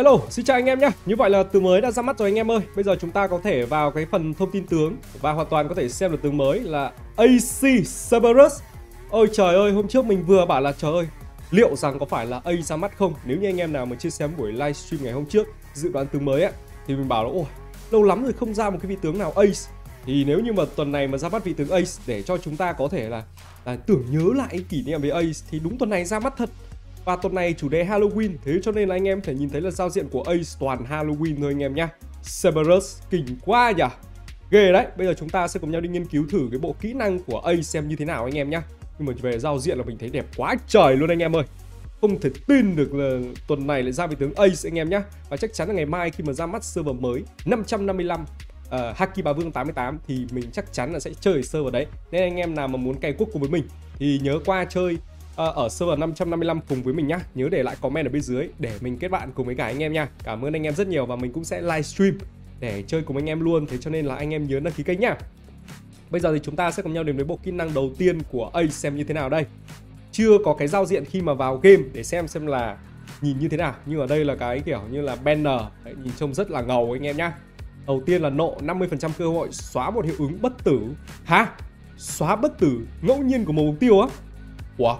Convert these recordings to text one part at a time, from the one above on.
Hello, xin chào anh em nhé. Như vậy là tướng mới đã ra mắt rồi anh em ơi. Bây giờ chúng ta có thể vào cái phần thông tin tướng và hoàn toàn có thể xem được tướng mới là AC Cerberus. Ôi trời ơi, hôm trước mình vừa bảo là trời ơi, liệu rằng có phải là A ra mắt không? Nếu như anh em nào mà chia sẻ buổi livestream ngày hôm trước dự đoán tướng mới ấy, thì mình bảo là ôi, lâu lắm rồi không ra một cái vị tướng nào Ace. Thì nếu như mà tuần này mà ra mắt vị tướng Ace để cho chúng ta có thể là tưởng nhớ lại kỷ niệm với Ace thì đúng tuần này ra mắt thật. Và tuần này chủ đề Halloween, thế cho nên là anh em thể nhìn thấy là giao diện của Ace toàn Halloween thôi anh em nhá. Cerberus kinh quá nhỉ. Ghê đấy, bây giờ chúng ta sẽ cùng nhau đi nghiên cứu thử cái bộ kỹ năng của Ace xem như thế nào anh em nhá. Nhưng mà về giao diện là mình thấy đẹp quá trời luôn anh em ơi. Không thể tin được là tuần này lại ra vị tướng Ace anh em nhá. Và chắc chắn là ngày mai khi mà ra mắt server mới 555 Haki Bá Vương 88 thì mình chắc chắn là sẽ chơi server đấy. Nên anh em nào mà muốn cày quốc cùng với mình thì nhớ qua chơi ở server 555 cùng với mình nhá. Nhớ để lại comment ở bên dưới để mình kết bạn cùng với cả anh em nha. Cảm ơn anh em rất nhiều và mình cũng sẽ livestream để chơi cùng anh em luôn. Thế cho nên là anh em nhớ đăng ký kênh nhá. Bây giờ thì chúng ta sẽ cùng nhau đến với bộ kỹ năng đầu tiên của Ace xem như thế nào đây. Chưa có cái giao diện khi mà vào game để xem là nhìn như thế nào. Nhưng ở đây là cái kiểu như là banner đấy, nhìn trông rất là ngầu anh em nhá. Đầu tiên là nộ 50% cơ hội xóa một hiệu ứng bất tử. Hả? Xóa bất tử ngẫu nhiên của một mục tiêu á? Ủa?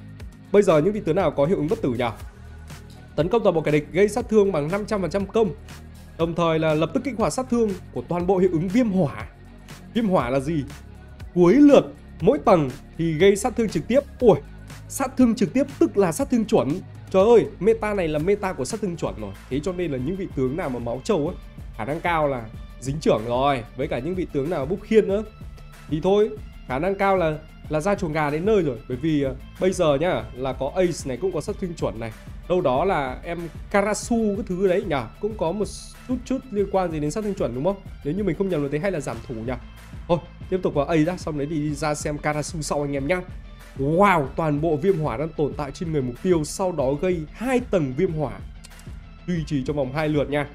Bây giờ những vị tướng nào có hiệu ứng bất tử nhỉ? Tấn công toàn bộ kẻ địch gây sát thương bằng 500% công. Đồng thời là lập tức kích hoạt sát thương của toàn bộ hiệu ứng viêm hỏa. Viêm hỏa là gì? Cuối lượt mỗi tầng thì gây sát thương trực tiếp. Ui, sát thương trực tiếp tức là sát thương chuẩn. Trời ơi, meta này là meta của sát thương chuẩn rồi. Thế cho nên là những vị tướng nào mà máu trâu ấy, khả năng cao là dính trưởng rồi. Với cả những vị tướng nào búp khiên nữa thì thôi, khả năng cao là ra chuồng gà đến nơi rồi. Bởi vì bây giờ nhá, là có Ace này cũng có sát thương chuẩn này. Đâu đó là em Karasu cái thứ đấy nhỉ, cũng có một chút liên quan gì đến sát thương chuẩn đúng không? Nếu như mình không nhầm là thế, hay là giảm thủ nhỉ? Thôi, tiếp tục vào Ace đã, xong đấy thì đi ra xem Karasu sau anh em nhá. Wow, toàn bộ viêm hỏa đang tồn tại trên người mục tiêu, sau đó gây 2 tầng viêm hỏa. Duy trì trong vòng 2 lượt nha.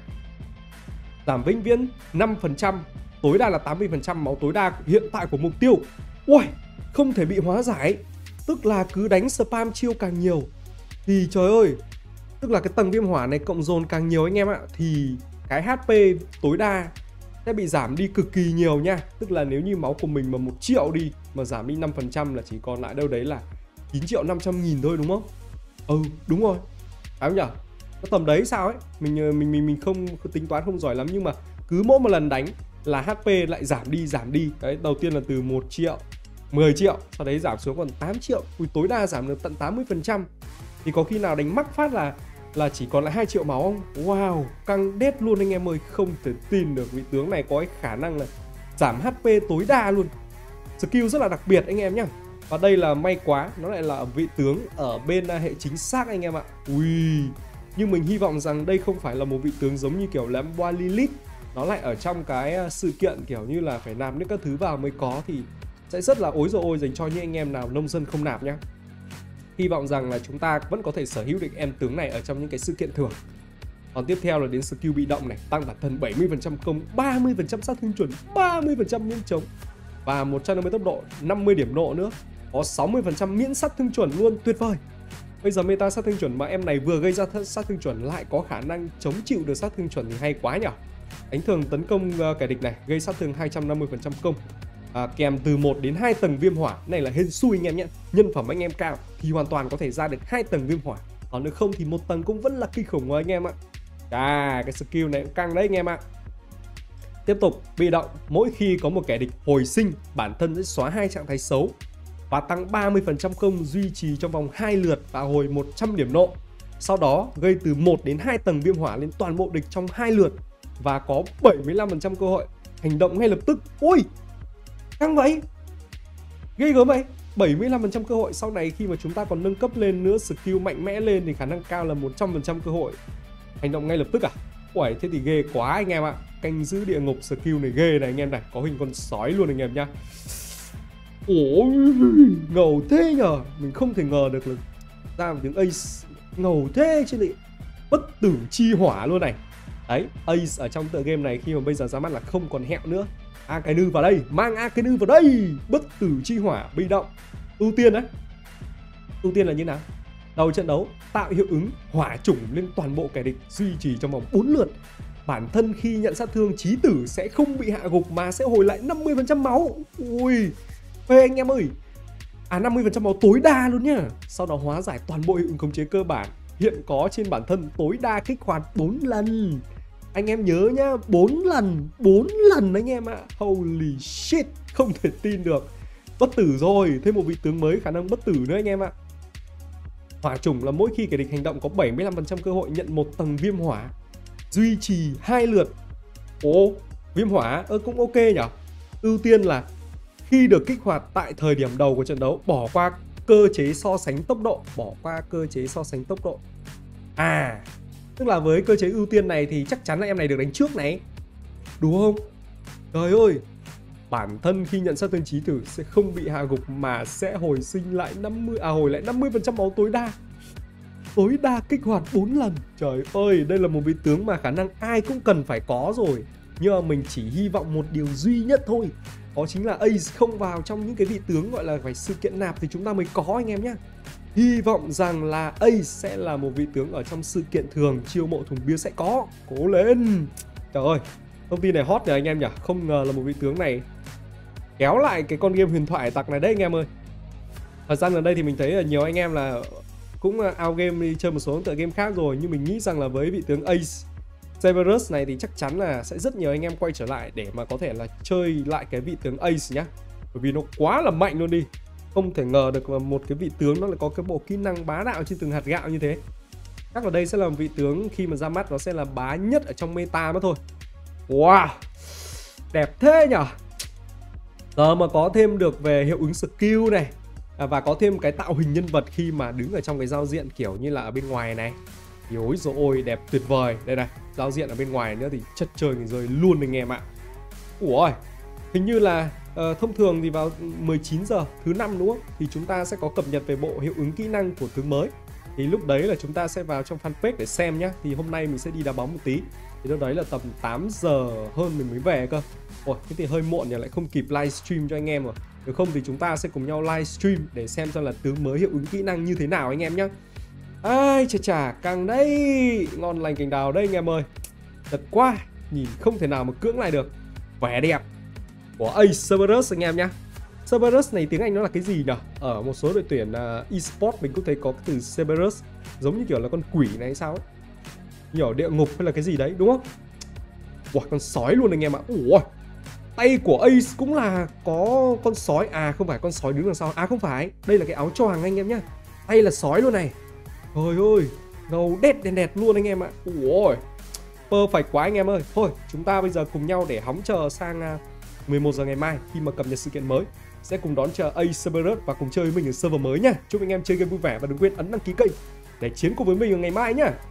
Giảm vĩnh viễn 5%, tối đa là 80% máu tối đa hiện tại của mục tiêu. Ui, không thể bị hóa giải. Tức là cứ đánh spam chiêu càng nhiều thì trời ơi, tức là cái tầng viêm hỏa này cộng dồn càng nhiều anh em ạ, thì cái HP tối đa sẽ bị giảm đi cực kỳ nhiều nha. Tức là nếu như máu của mình mà 1 triệu đi mà giảm đi 5% là chỉ còn lại đâu đấy là 9.500.000 thôi đúng không? Ừ, đúng rồi. Phải không nhỉ? Có tầm đấy sao ấy. Mình không tính toán không giỏi lắm, nhưng mà cứ mỗi một lần đánh là HP lại giảm đi. Đấy, đầu tiên là từ 1 triệu, 10 triệu, sau đấy giảm xuống còn 8 triệu. Ui, tối đa giảm được tận 80%. Thì có khi nào đánh mắc phát là chỉ còn lại 2 triệu máu không? Wow, căng đét luôn anh em ơi. Không thể tin được vị tướng này có cái khả năng là giảm HP tối đa luôn. Skill rất là đặc biệt anh em nhá. Và đây là may quá, nó lại là vị tướng ở bên hệ chính xác anh em ạ. Ui, nhưng mình hy vọng rằng đây không phải là một vị tướng giống như kiểu là Boa Lilith. Nó lại ở trong cái sự kiện kiểu như là phải nạp những các thứ vào mới có, thì sẽ rất là ối rồi ôi dành cho những anh em nào nông dân không nạp nhá. Hy vọng rằng là chúng ta vẫn có thể sở hữu được em tướng này ở trong những cái sự kiện thường. Còn tiếp theo là đến skill bị động này, tăng bản thân 70% công, 30% sát thương chuẩn, 30% miễn chống và 150 tốc độ, 50 điểm nộ nữa. Có 60% miễn sát thương chuẩn luôn, tuyệt vời. Bây giờ meta sát thương chuẩn mà em này vừa gây ra sát thương chuẩn lại có khả năng chống chịu được sát thương chuẩn thì hay quá nhỉ. Đánh thường tấn công kẻ địch này, gây sát thương 250% công. Kèm từ 1 đến 2 tầng viêm hỏa. Này là hên xui anh em nhé. Nhân phẩm anh em cao thì hoàn toàn có thể ra được 2 tầng viêm hỏa. Còn nếu không thì 1 tầng cũng vẫn là kinh khủng rồi anh em ạ. Cái skill này cũng căng đấy anh em ạ. Tiếp tục, bị động. Mỗi khi có một kẻ địch hồi sinh, bản thân sẽ xóa 2 trạng thái xấu và tăng 30% công, duy trì trong vòng 2 lượt và hồi 100 điểm nộ. Sau đó gây từ 1 đến 2 tầng viêm hỏa lên toàn bộ địch trong 2 lượt và có 75% cơ hội hành động ngay lập tức. Ui, căng vậy, ghê gớm vậy. 75% cơ hội, sau này khi mà chúng ta còn nâng cấp lên nữa, skill mạnh mẽ lên thì khả năng cao là 100% cơ hội hành động ngay lập tức à. Uầy, thế thì ghê quá anh em ạ. Canh giữ địa ngục skill này ghê này anh em này, có hình con sói luôn anh em nhá. Ôi, ngầu thế nhờ. Mình không thể ngờ được là ra một tiếng Ace ngầu thế chứ lị. Bất tử chi hỏa luôn này. Đấy, Ace ở trong tựa game này khi mà bây giờ ra mắt là không còn hẹo nữa. Akainu vào đây, mang Akainu vào đây. Bất tử chi hỏa bị động. Ưu tiên đấy. Ưu tiên là như nào? Đầu trận đấu tạo hiệu ứng hỏa chủng lên toàn bộ kẻ địch, duy trì trong vòng 4 lượt. Bản thân khi nhận sát thương, chí tử sẽ không bị hạ gục mà sẽ hồi lại 50% máu. Ui, phê anh em ơi. 50% máu tối đa luôn nhá. Sau đó hóa giải toàn bộ hiệu ứng khống chế cơ bản hiện có trên bản thân, tối đa kích hoạt 4 lần. Anh em nhớ nhá, 4 lần anh em ạ. Holy shit, không thể tin được. Bất tử rồi, thêm một vị tướng mới khả năng bất tử nữa anh em ạ. Hỏa chủng là mỗi khi kẻ địch hành động có 75% cơ hội nhận một tầng viêm hỏa, duy trì 2 lượt. Ồ, viêm hỏa cũng ok nhỉ. Ưu tiên là khi được kích hoạt tại thời điểm đầu của trận đấu, bỏ qua cơ chế so sánh tốc độ. Tức là với cơ chế ưu tiên này thì chắc chắn là em này được đánh trước này, đúng không? Trời ơi, bản thân khi nhận sát thương chí tử sẽ không bị hạ gục mà sẽ hồi lại 50% máu tối đa kích hoạt 4 lần. Trời ơi, đây là một vị tướng mà khả năng ai cũng cần phải có rồi, nhưng mà mình chỉ hy vọng một điều duy nhất thôi, đó chính là Ace không vào trong những cái vị tướng gọi là phải sự kiện nạp thì chúng ta mới có anh em nhé. Hy vọng rằng là Ace sẽ là một vị tướng ở trong sự kiện thường chiêu mộ thùng bia sẽ có. Cố lên. Trời ơi, thông tin này hot nhỉ anh em nhỉ. Không ngờ là một vị tướng này kéo lại cái con game huyền thoại hải tặc này đấy anh em ơi. Thời gian gần đây thì mình thấy là nhiều anh em là cũng out game đi chơi một số tựa game khác rồi, nhưng mình nghĩ rằng là với vị tướng Ace Cerberus này thì chắc chắn là sẽ rất nhiều anh em quay trở lại để mà có thể là chơi lại cái vị tướng Ace nhá. Bởi vì nó quá là mạnh luôn đi. Không thể ngờ được là một cái vị tướng nó lại có cái bộ kỹ năng bá đạo trên từng hạt gạo như thế. Chắc là đây sẽ là một vị tướng khi mà ra mắt nó sẽ là bá nhất ở trong meta mất thôi. Wow, đẹp thế nhở. Giờ mà có thêm được về hiệu ứng skill này và có thêm cái tạo hình nhân vật khi mà đứng ở trong cái giao diện kiểu như là ở bên ngoài này. Ôi dồi ôi, đẹp tuyệt vời. Đây này, giao diện ở bên ngoài nữa thì chất chơi người rơi luôn anh em ạ. Ủa, hình như là thông thường thì vào 19 giờ thứ 5 đúng không? Thì chúng ta sẽ có cập nhật về bộ hiệu ứng kỹ năng của tướng mới. Thì lúc đấy là chúng ta sẽ vào trong fanpage để xem nhá. Thì hôm nay mình sẽ đi đá bóng một tí. Thì lúc đấy là tầm 8 giờ hơn mình mới về cơ. Ôi, thế thì hơi muộn nhỉ, lại không kịp livestream cho anh em rồi. Nếu không thì chúng ta sẽ cùng nhau livestream để xem là tướng mới hiệu ứng kỹ năng như thế nào anh em nhá. Ai chà, càng đấy, ngon lành cành đào đây anh em ơi. Thật quá, nhìn không thể nào mà cưỡng lại được vẻ đẹp của Ace Cerberus anh em nhá. Cerberus này tiếng Anh nó là cái gì nhỉ? Ở một số đội tuyển eSport mình cũng thấy có cái từ Cerberus, giống như kiểu là con quỷ này hay sao ấy, nhỏ địa ngục hay là cái gì đấy đúng không? Wow, con sói luôn anh em ạ. Ủa, tay của Ace cũng là có con sói. À không phải con sói đứng đằng sau. À không phải, đây là cái áo choàng anh em nhá. Tay là sói luôn này. Trời ơi, ngầu đét đèn đẹp luôn anh em ạ. Ủa, perfect quá anh em ơi. Thôi, chúng ta bây giờ cùng nhau để hóng chờ sang 11 giờ ngày mai khi mà cập nhật sự kiện mới. Sẽ cùng đón chờ Ace Cerberus và cùng chơi với mình ở server mới nhá. Chúc anh em chơi game vui vẻ và đừng quên ấn đăng ký kênh để chiến cùng với mình ở ngày mai nhá.